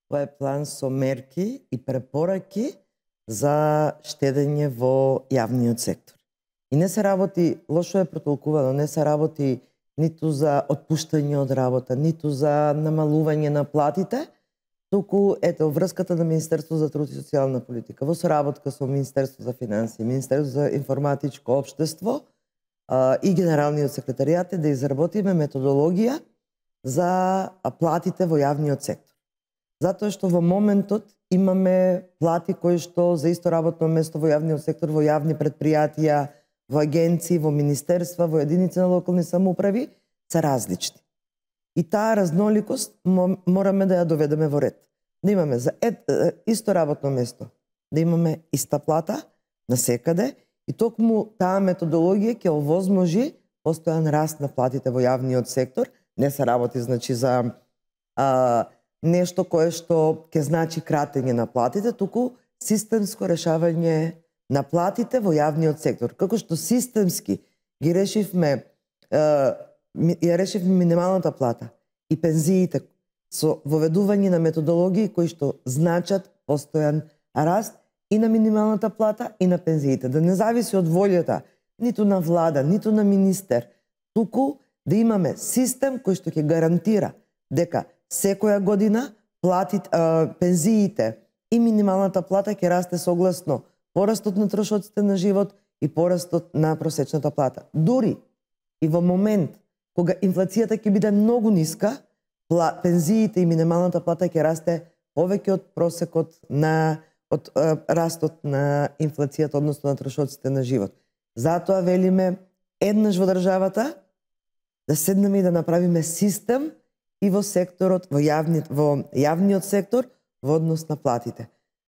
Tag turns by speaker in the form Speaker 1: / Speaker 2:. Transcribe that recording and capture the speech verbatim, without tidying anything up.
Speaker 1: Тоа е план со мерки и препораки за штедење во јавниот сектор. И не се работи, лошо е протолкувано, не се работи ниту за отпуштање од работа, ниту за намалување на платите, туку ето врската на Министерство за труд и социјална политика во соработка со Министерство за финансии, Министерство за информатичко општество а, и Генералниот секретаријат е да изработиме методологија за платите во јавниот сектор. Затоа што во моментот имаме плати кои што за исто работно место во јавниот сектор, во јавни предпријатија, во агенции, во министерства, во единици на локални самоуправи се различни. И таа разноликост мораме да ја доведеме во ред. Да имаме за ед, исто работно место, да имаме иста плата насекаде и токму таа методологија ќе овозможи постојан раст на платите во јавниот сектор. Не се работи значи за а, нешто кое што ќе значи кратење на платите, туку системско решавање на платите во јавниот сектор. Како што системски ги решивме, ја решивме минималната плата и пензиите со воведување на методологии кои што значат постојан раст и на минималната плата и на пензиите. Да не зависи од волјата ниту на влада, ниту на министер, туку да имаме систем кој што ќе гарантира дека секоја година платите, пензиите и минималната плата ќе расте согласно порастот на трошоците на живот и порастот на просечната плата. Дури и во момент кога инфлацијата ќе биде многу ниска, пензиите и минималната плата ќе расте повеќе од просекот на од а, растот на инфлацијата, односно на трошоците на живот. Затоа велиме еднаш во државата да седнеме и да направиме систем и во секторот, во, јавни, во јавниот сектор во однос на платите.